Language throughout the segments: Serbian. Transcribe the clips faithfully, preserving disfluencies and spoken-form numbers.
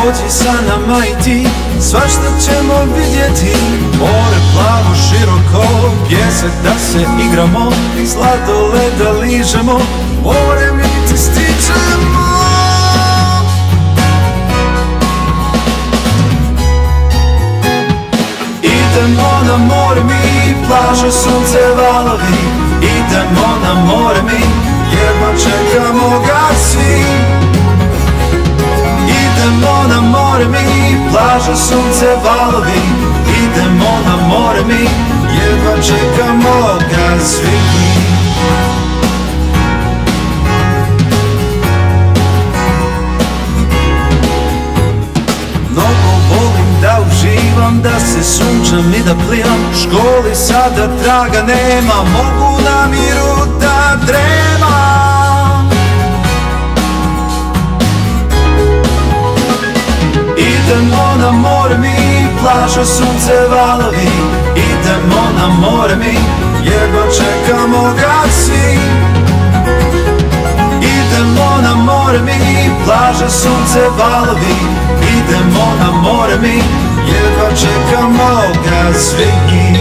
Dođi sa nama i ti, svašta ćemo vidjeti. More plavo široko, pjesak da se igramo, sladoleda ližemo, more mi ti stičemo. Idemo na more mi, plaže, sunce, valovi. Idemo na more mi, jedva čekamo ga svi. Idemo na more mi, plaže, sunce, valovi. Idemo na more mi, jedva čekamo ga svi. Mnogo volim da uživam, da se sunčam i da plivam. Školi sada traga nema, mogu na miru da dremam. Idemo na more mi, plaže, sunce, valovi. Idemo na more mi, jedva čekamo ga svi. Idemo na more mi, plaže, sunce, valovi. Idemo na more mi, jedva čekamo ga svi.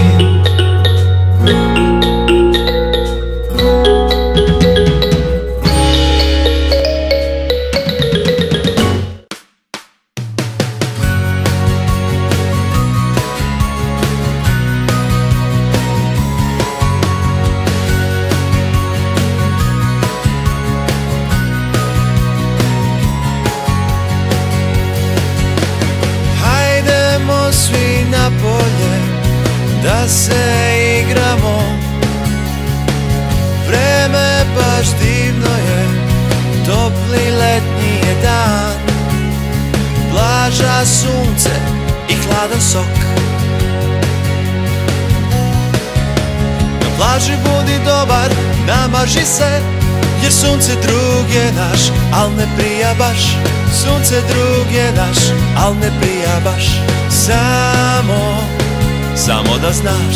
Svi na polje da se igramo, vreme baš divno je, topli letnji je dan, plaža, sunce i hladan sok. Na plaži budi dobar, namaži se, jer sunce drug je naš, al ne prija baš. Sunce drug je naš, al ne prija baš. Samo, samo da znaš,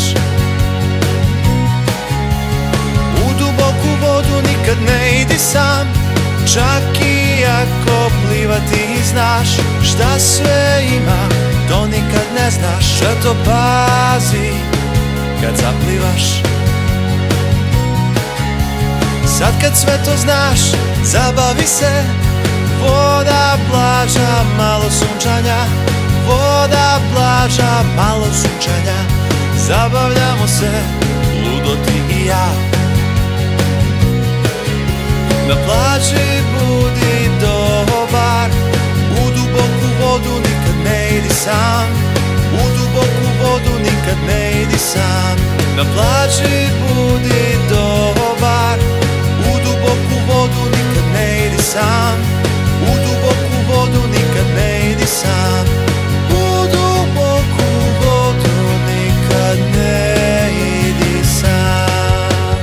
u duboku vodu nikad ne idi sam, čak i ako plivati znaš. Šta sve ima, to nikad ne znaš, zato pazi kad zaplivaš. Sad kad sve to znaš, zabavi se, voda, plaža, malo sunčanja. Voda, plaža, malo sunčanja, zabavljamo se, ludo ti i ja. Na plaži budi dobar, u duboku vodu nikad ne idi sam. U duboku vodu nikad ne idi sam. Na plaži budi dobar, u duboku vodu nikad ne idi sam. U duboku vodu nikad ne idi sam. U duboku vodu nikad ne idi sam.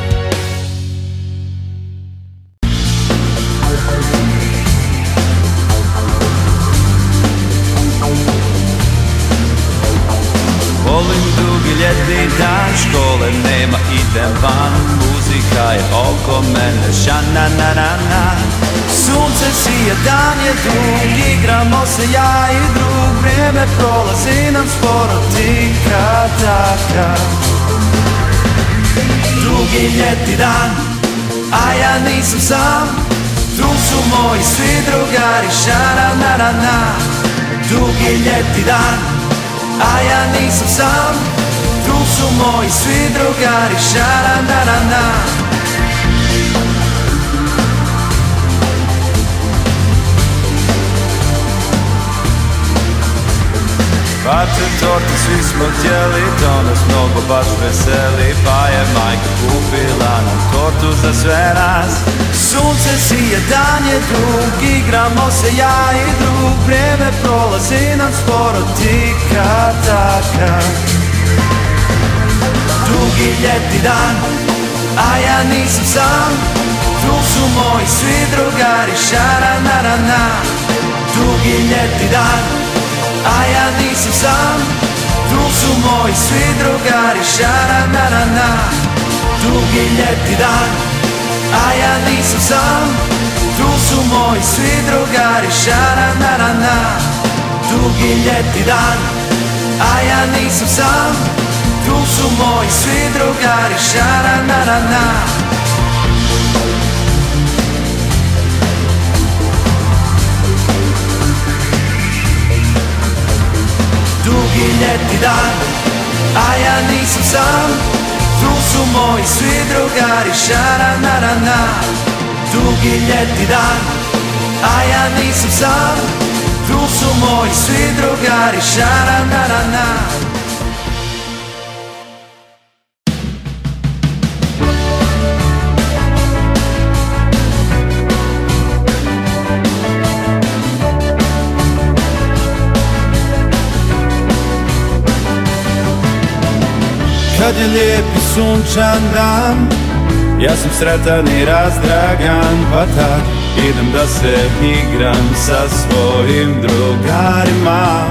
Volim dugi ljetni dan, škole nema, idem van. Muzika je oko mene, ša-na-na-na-na. Sunce sije, dan je dug, igramo se ja i drug. Vrijeme prolazi nam sporo, tika-taka. Dugi ljetni dan, a ja nisam sam. Tu su moji svi drugari, ša-na-na-na-na. Dugi ljetni dan, a ja nisam sam. Tu su moji svi drugari, ša-na-na-na-na. Vatre, torte, svi smo htjeli, to nas mnogo baš veseli. Pa je majka kupila nam tortu za sve nas. Sunce sije, dan je dug, igramo se ja i drug. Vrijeme prolazi nam sporo, tika-taka. Dugi ljetni dan, a ja nisam sam. Tu su moji svi drugari, ša-na-na-na-na. Dugi ljetni dan, a ja nisam sam. Tu su moji svi drugari, ša-na-na-na-na. Dugi ljetni dan, a ja nisam sam. Tu su moji svi drugari, ša-na-na-na-na. Dugi ljeti dan, a ja nisam sam. Tu su moji svi drugari, šaranarana. Dugi ljeti dan, a ja nisam sam. Tu su moji svi drugari, šaranarana. Dugi ljeti dan, a ja nisam sam. Tu su moji svi drugari, šaranarana. Kad je lijep i sunčan dan, ja sam sretan i razdragan, pa tak idem da se igram sa svojim drugarima.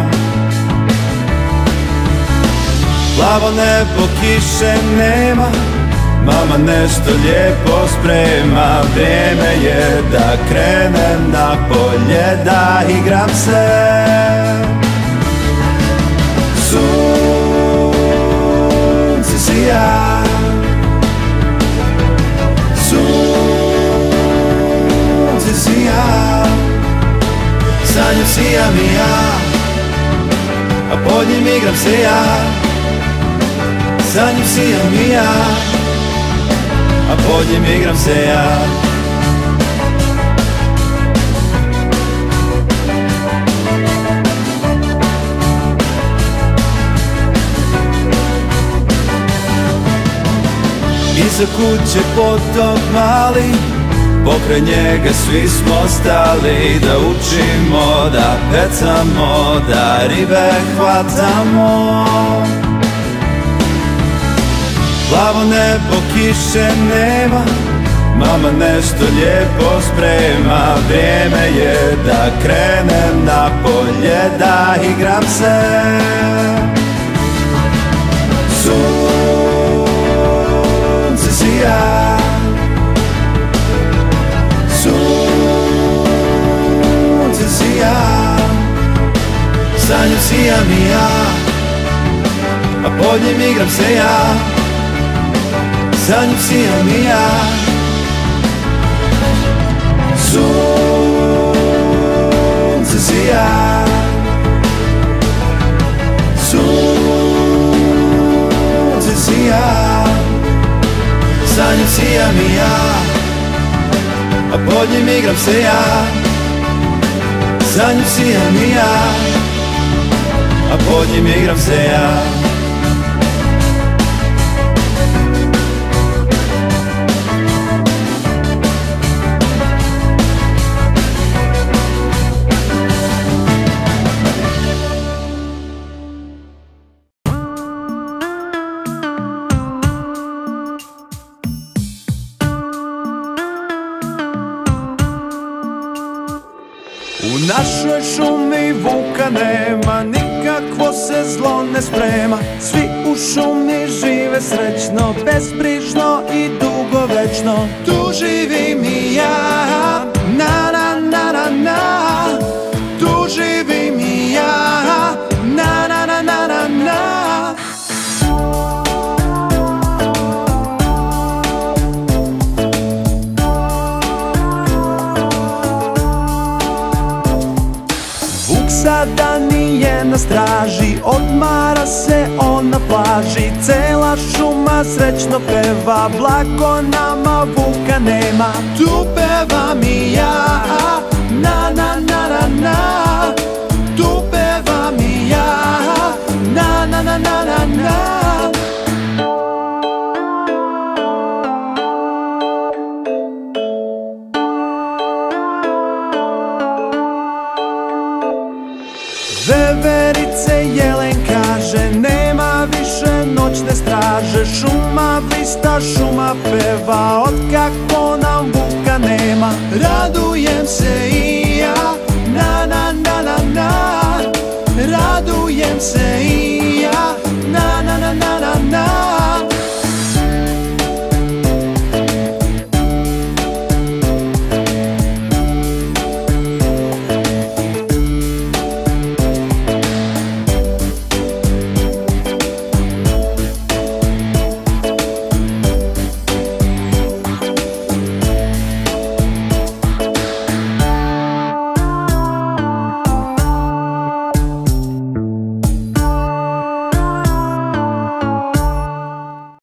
Plavo nebo, kiše nema, mama nešto lijepo sprema. Vrijeme je da krenem na polje, da igram se. Sunce sija, sunce sija, sa njim sijam i ja, a pod njim igram se ja. Sa njim sijam i ja, a pod njim igram se ja. Iza kuće potok mali, pokraj njega svi smo stali. Da učimo, da pecamo, da ribe hvatamo. Plavo nebo, kiše nema, mama nešto lijepo sprema. Vrijeme je da krenem na polje, da igram se. Sunce sija, sunce sija, sa njim sijam i ja, a pod njim igram se ja. Sa njim sijam i ja. Sunce sija, sunce sija, sa njim sijam i ja, a pod njim igram se ja. Sa njim sijam i ja, a pod njim igram se ja. U našoj šumi vuka nema, nikakvo se zlo ne sprema. Svi u šumi žive srećno, bezbrižno i dugovečno. Tu živim i ja, na na na na na. Tu živim i ja, na na na na na na. Sada nije na straži, odmara se on na plaži. Cela šuma srećno peva, blago nama vuka nema. Tu pevam i ja, na na na na na. Tu pevam i ja, na na na na na na. Veverice jelen kaže, nema više noćne straže. Šuma blista, šuma peva, otkako nam vuka nema. Radujem se i ja,